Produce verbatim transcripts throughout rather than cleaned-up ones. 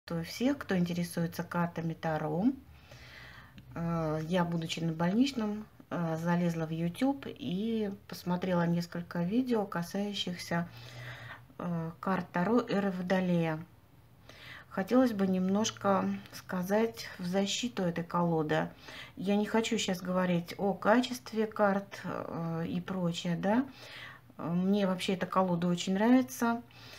Всех, кто интересуется картами Таро. Я, будучи на больничном, залезла в YouTube и посмотрела несколько видео, касающихся карт Таро эры Водолея. Хотелось бы немножко сказать в защиту этой колоды. Я не хочу сейчас говорить о качестве карт и прочее, да. Мне вообще эта колода очень нравится.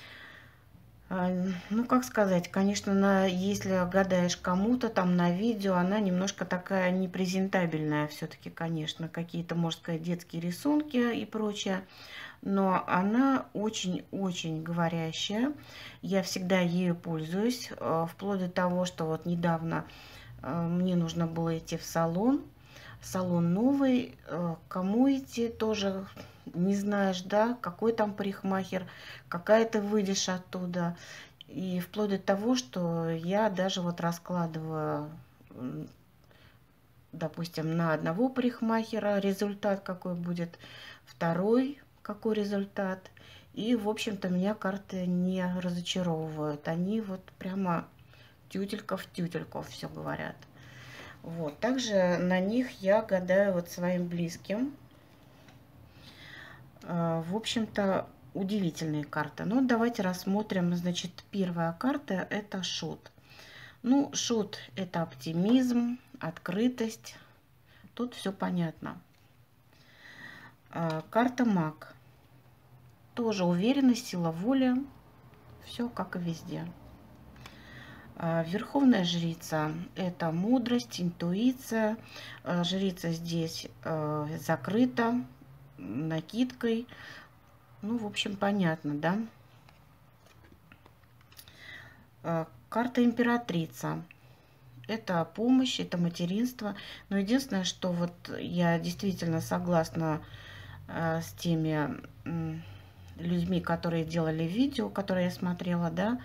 Ну, как сказать, конечно, на, если гадаешь кому-то там на видео, она немножко такая непрезентабельная все-таки, конечно, какие-то, можно сказать, детские рисунки и прочее, но она очень-очень говорящая, я всегда ею пользуюсь, вплоть до того, что вот недавно мне нужно было идти в салон, салон новый, кому идти тоже не знаешь, да, какой там парикмахер, какая ты выйдешь оттуда. И вплоть до того, что я даже вот раскладываю, допустим, на одного парикмахера результат какой будет, второй какой результат. И, в общем-то, меня карты не разочаровывают. Они вот прямо тютелька в тютельку все говорят. Вот. Также на них я гадаю вот своим близким. В общем-то, удивительные карты. Но давайте рассмотрим. Значит, первая карта – это шут. Ну, шут – это оптимизм, открытость. Тут все понятно. Карта маг. Тоже уверенность, сила воли. Все как и везде. Верховная жрица – это мудрость, интуиция. Жрица здесь закрыта накидкой. Ну, в общем, понятно, да? Карта императрица. Это помощь, это материнство. Но единственное, что вот я действительно согласна с теми людьми, которые делали видео, которые я смотрела, да,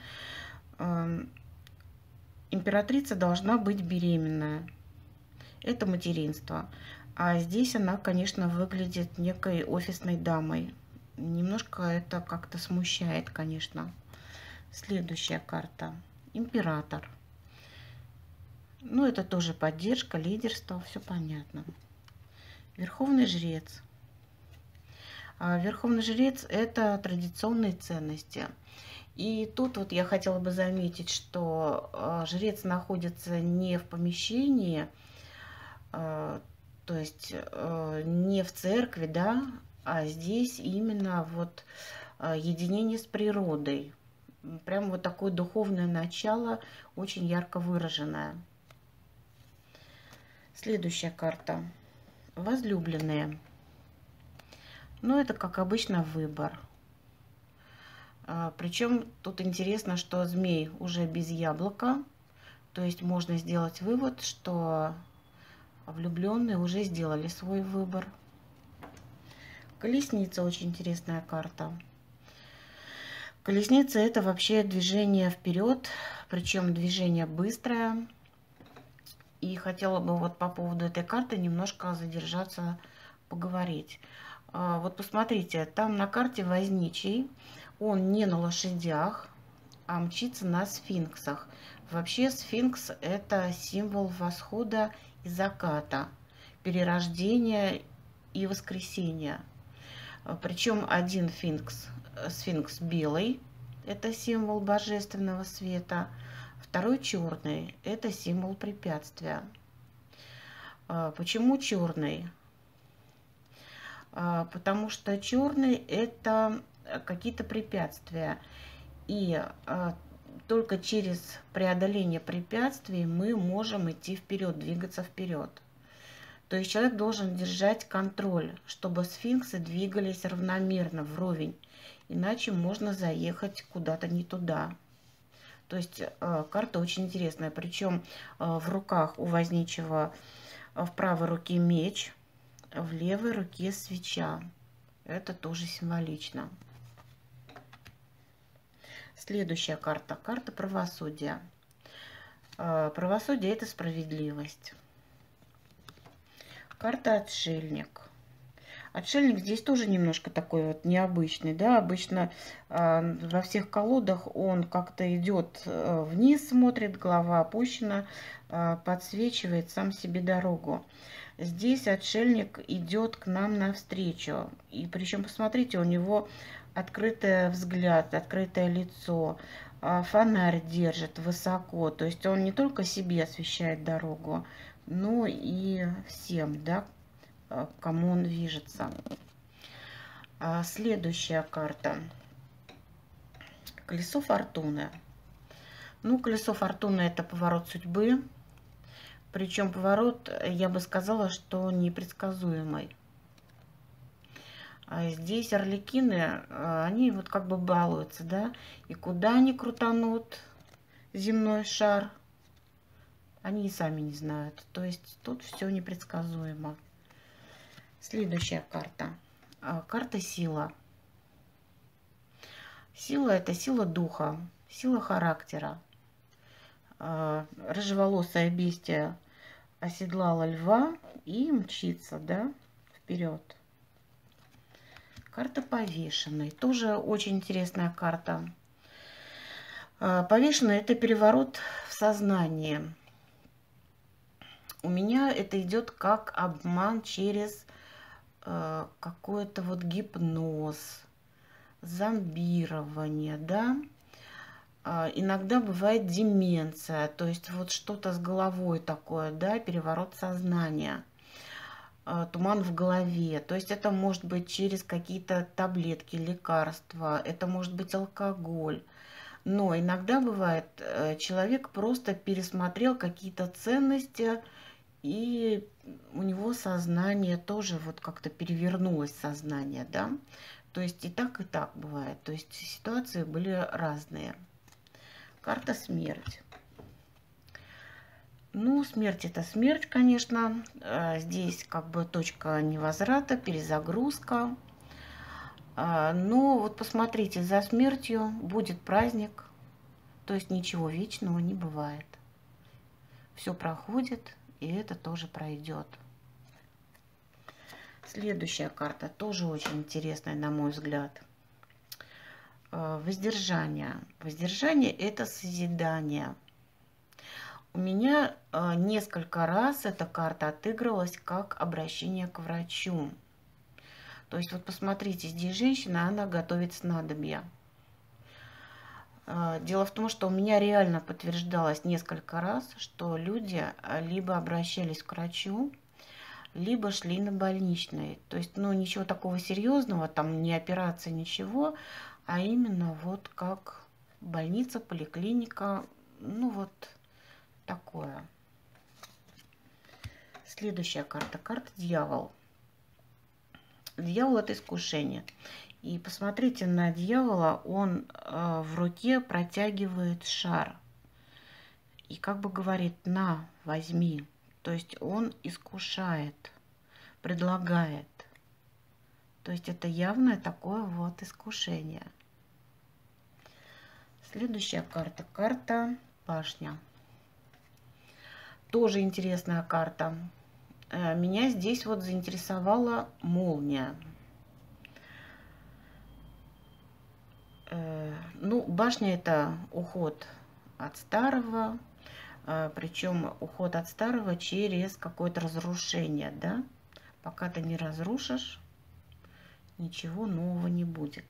императрица должна быть беременная. Это материнство. А здесь она, конечно, выглядит некой офисной дамой. Немножко это как-то смущает, конечно. Следующая карта. Император. Ну, это тоже поддержка, лидерство, все понятно. Верховный жрец. А Верховный жрец – это традиционные ценности. И тут вот я хотела бы заметить, что жрец находится не в помещении, то есть не в церкви, да, а здесь именно вот единение с природой. Прям вот такое духовное начало, очень ярко выраженное. Следующая карта. Возлюбленные. Ну, это, как обычно, выбор. Причем тут интересно, что змей уже без яблока. То есть можно сделать вывод, что влюбленные уже сделали свой выбор. Колесница, очень интересная карта. Колесница – это вообще движение вперед, причем движение быстрое. И хотела бы вот по поводу этой карты немножко задержаться, поговорить. Вот посмотрите, там на карте возничий, он не на лошадях, а мчится на сфинксах. Вообще сфинкс – это символ восхода и заката, перерождения и воскресения. Причем один сфинкс, сфинкс белый, это символ божественного света, второй черный, это символ препятствия. Почему черный? Потому что черный это какие-то препятствия. И только через преодоление препятствий мы можем идти вперед, двигаться вперед. То есть человек должен держать контроль, чтобы сфинксы двигались равномерно, вровень. Иначе можно заехать куда-то не туда. То есть карта очень интересная. Причем в руках у возничего в правой руке меч, в левой руке свеча. Это тоже символично. Следующая карта. Карта правосудия. Правосудие – это справедливость. Карта отшельник. Отшельник здесь тоже немножко такой вот необычный, да, обычно э, во всех колодах он как-то идет э, вниз, смотрит, голова опущена, э, подсвечивает сам себе дорогу. Здесь отшельник идет к нам навстречу, и причем, посмотрите, у него открытый взгляд, открытое лицо, э, фонарь держит высоко, то есть он не только себе освещает дорогу, но и всем, да, кому он движется. А следующая карта. Колесо фортуны. Ну, колесо фортуны — это поворот судьбы. Причем поворот, я бы сказала, что непредсказуемый. А здесь арлекины, они вот как бы балуются, да, и куда они крутанут земной шар, они и сами не знают. То есть тут все непредсказуемо. Следующая карта. Карта сила. Сила — это сила духа, сила характера. Рыжеволосое бестия оседлала льва и мчится, да, вперед. Карта повешенной. Тоже очень интересная карта. Повешенный — это переворот в сознании. У меня это идет как обман через какой-то вот гипноз, зомбирование, да. Иногда бывает деменция, то есть вот что-то с головой такое, да, переворот сознания, туман в голове. То есть это может быть через какие-то таблетки, лекарства, это может быть алкоголь. Но иногда бывает, человек просто пересмотрел какие-то ценности, и у него сознание тоже вот как-то перевернулось, сознание, да. То есть и так, и так бывает. То есть ситуации были разные. Карта смерть. Ну, смерть — это смерть, конечно. Здесь как бы точка невозврата, перезагрузка. Но вот посмотрите, за смертью будет праздник. То есть ничего вечного не бывает. Все проходит. И это тоже пройдет. Следующая карта тоже очень интересная, на мой взгляд. Воздержание. Воздержание — это созидание. У меня несколько раз эта карта отыгрывалась как обращение к врачу. То есть вот посмотрите, здесь женщина, она готовит снадобья. Дело в том, что у меня реально подтверждалось несколько раз, что люди либо обращались к врачу, либо шли на больничный. То есть, ну, ничего такого серьезного, там не операция, ничего, а именно вот как больница, поликлиника, ну вот такое. Следующая карта. Карта дьявол. Дьявол — это искушение. И посмотрите на дьявола, он э, в руке протягивает шар. И как бы говорит: на, возьми. То есть он искушает, предлагает. То есть это явное такое вот искушение. Следующая карта. Карта башня. Тоже интересная карта. Э, меня здесь вот заинтересовала молния. Ну, башня — это уход от старого, причем уход от старого через какое-то разрушение, да. Пока ты не разрушишь, ничего нового не будет.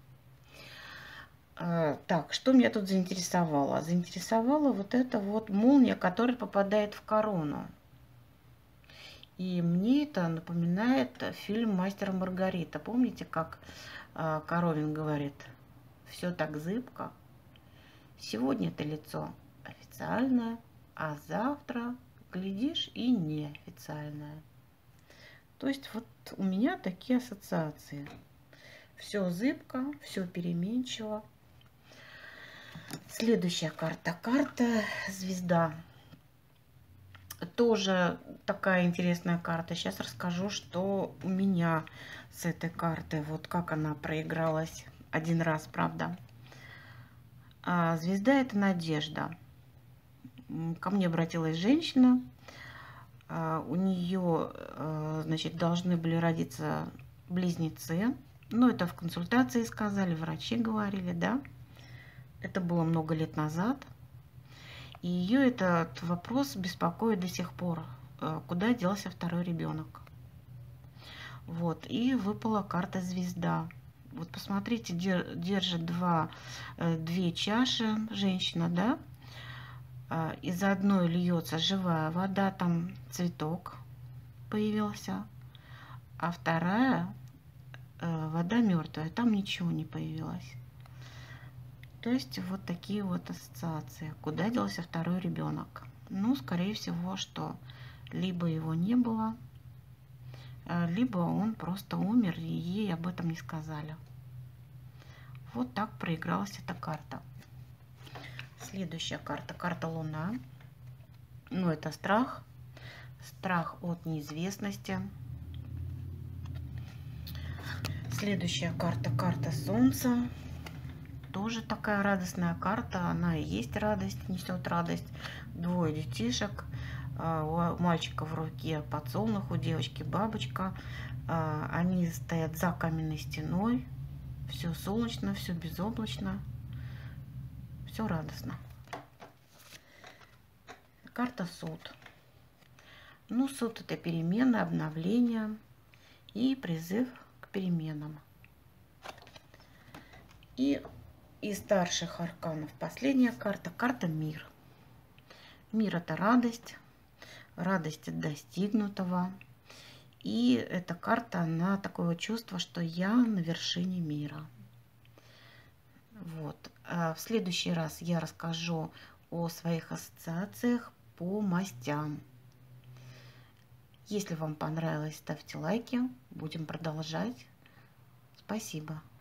Так, что меня тут заинтересовало? Заинтересовала вот эта вот молния, которая попадает в корону. И мне это напоминает фильм «Мастер и Маргарита». Помните, как Коровин говорит: все так зыбко. Сегодня это лицо официальное, а завтра, глядишь, и неофициальное. То есть вот у меня такие ассоциации. Все зыбко, все переменчиво. Следующая карта. Карта звезда. Тоже такая интересная карта. Сейчас расскажу, что у меня с этой картой. Вот как она проигралась. Один раз, правда. А звезда — это надежда. Ко мне обратилась женщина. А у нее, значит, должны были родиться близнецы. Ну, это в консультации сказали, врачи говорили, да. Это было много лет назад. И ее этот вопрос беспокоит до сих пор. Куда делся второй ребенок? Вот. И выпала карта звезда. Вот посмотрите, держит два, две чаши женщина, да. Из одной льется живая вода, там цветок появился. А вторая вода мертвая, там ничего не появилось. То есть вот такие вот ассоциации. Куда делся второй ребенок? Ну, скорее всего, что либо его не было, либо он просто умер, и ей об этом не сказали. Вот так проигралась эта карта. Следующая карта. Карта Луна. Ну, это страх. Страх от неизвестности. Следующая карта. Карта Солнца. Тоже такая радостная карта. Она и есть радость, несет радость. Двое детишек. У мальчика в руке подсолнух, у девочки бабочка. Они стоят за каменной стеной. Все солнечно, все безоблачно. Все радостно. Карта Суд. Ну, суд — это перемены, обновления и призыв к переменам. И из старших арканов последняя карта. Карта Мир. Мир — это радость. Радость от достигнутого. И эта карта, она такое чувство, что я на вершине мира. Вот. А в следующий раз я расскажу о своих ассоциациях по мастям. Если вам понравилось, ставьте лайки. Будем продолжать. Спасибо.